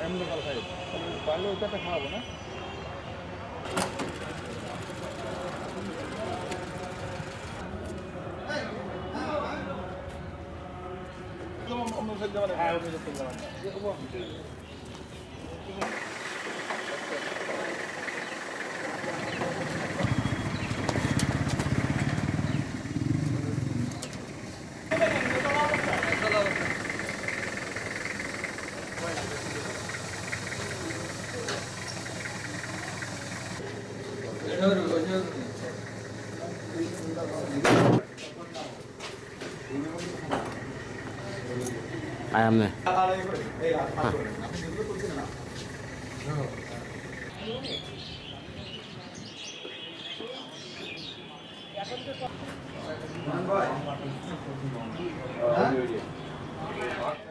এমনি ভালো খাই পারলে ওইটা খাওয়াবো না হ্যাঁ ayamnya. Hah?